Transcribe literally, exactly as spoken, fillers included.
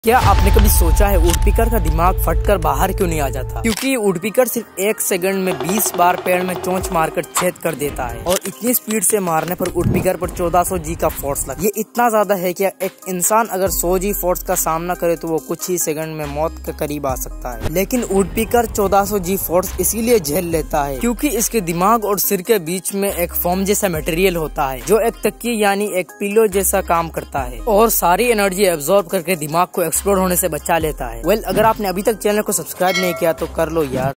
क्या आपने कभी सोचा है वुडपीकर का दिमाग फटकर बाहर क्यों नहीं आ जाता? क्योंकि वुडपीकर सिर्फ एक सेकंड में बीस बार पेड़ में चोंच मारकर छेद कर देता है और इतनी स्पीड से मारने पर वुडपीकर पर चौदह सौ जी का फोर्स लगा। ये इतना ज्यादा है कि एक इंसान अगर सौ जी फोर्स का सामना करे तो वो कुछ ही सेकंड में मौत के करीब आ सकता है। लेकिन वुडपीकर चौदह सौ जी फोर्स इसीलिए झेल लेता है क्योंकि इसके दिमाग और सिर के बीच में एक फोम जैसा मटेरियल होता है जो एक तकिए यानी एक पिलो जैसा काम करता है और सारी एनर्जी एब्जॉर्ब करके दिमाग को एक्सप्लोड होने से बचा लेता है। वेल well, अगर आपने अभी तक चैनल को सब्सक्राइब नहीं किया तो कर लो यार।